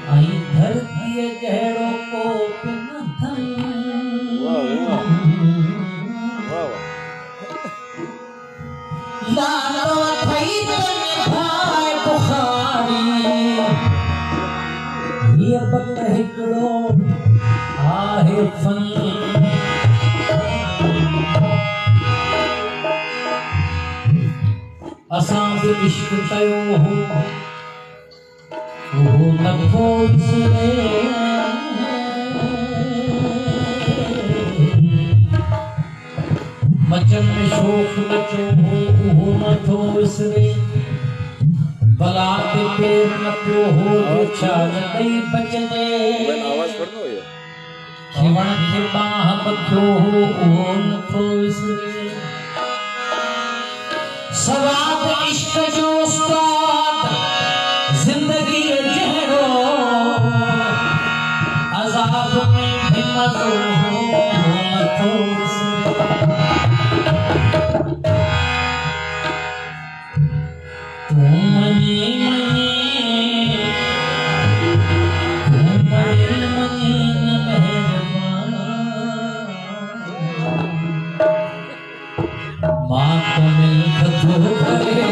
आई धरती जहड़ो को पिनथन लालो थई तने भाई बुखारी ये पत हिकड़ो आहे फन असां बि इश्क कयो हो वो नथो विसरे मचन में शोक नचो हो वो नथो विसरे भला ते पेर न पियो हो जो छा नहीं बचने आवाज करनो है जीवन के बाह बख्यो हो वो नथो विसरे सवाद इश्क जो उस्ताद जिंदगी जहरो अज़ाब में भी मज़ो हो नथो तू मनी माँ को मिल तो करे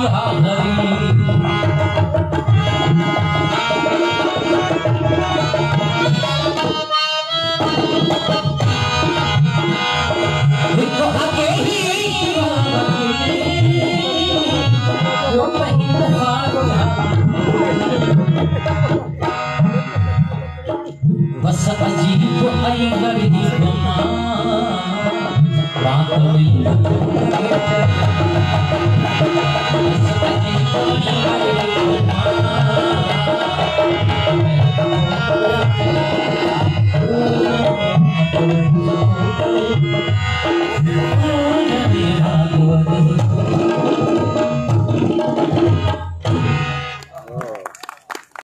बस अजीब आई गरीब बात नहीं बस